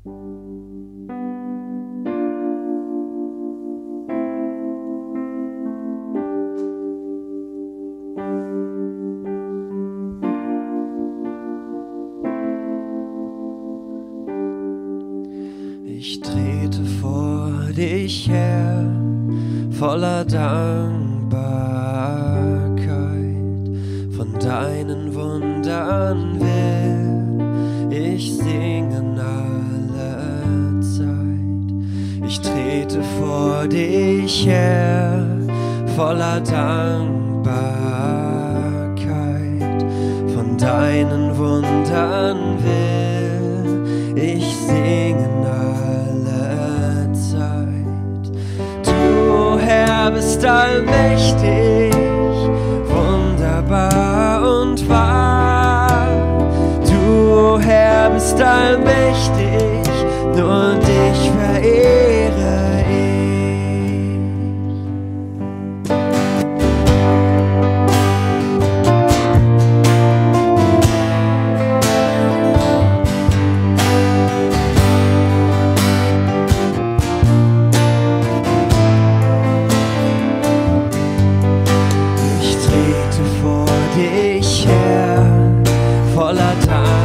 Ich trete vor dich her, voller Dankbarkeit. Von deinen Wundern will ich singen alle Zeit. Ich trete vor dich her, voller Dankbarkeit. Von deinen Wundern will ich singen alle Zeit. Du, Herr, bist allmächtig, wunderbar und wahr. Du, Herr, bist allmächtig, nur dich verehre ich. Ich trete vor dich her, voller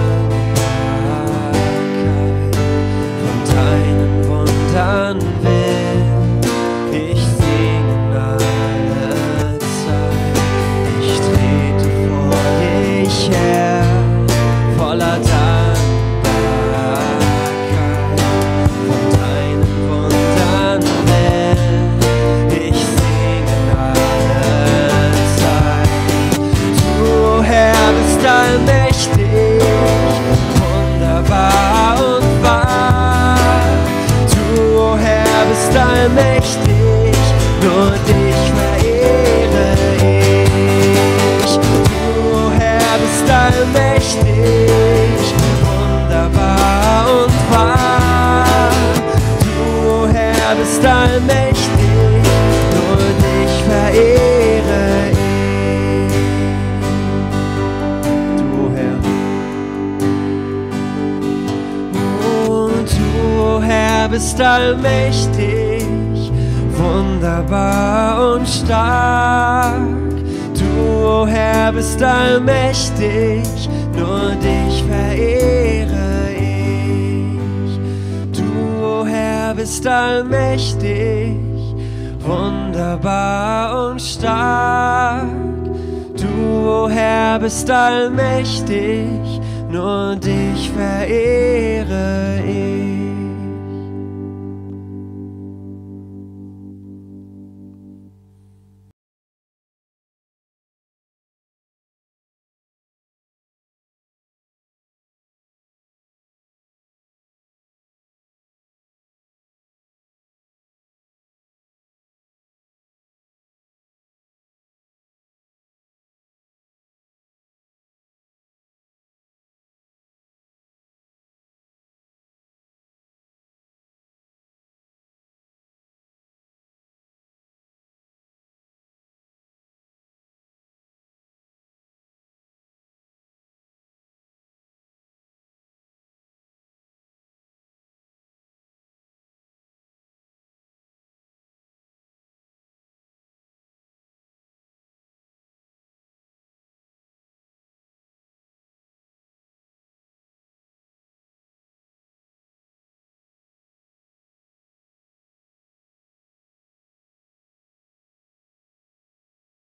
Dankbarkeit. Von deinen Wundern will ich singen alle Zeit. Ich trete vor dich her, voller Dankbarkeit. Von deinen Wundern will ich singen alle Zeit. Du, Herr, bist allmächtig, wunderbar und wahr. Du, Herr, bist allmächtig, nur dich verehre ich. Du, Herr, bist allmächtig, wunderbar und wahr. Du, Herr, bist allmächtig, nur dich verehre ich. Du, Herr. Du, Herr, bist allmächtig, wunderbar und stark. Du, Herr, bist allmächtig, nur dich verehre ich. Du, Herr, bist allmächtig, wunderbar und stark. Du, Herr, bist allmächtig, nur dich verehre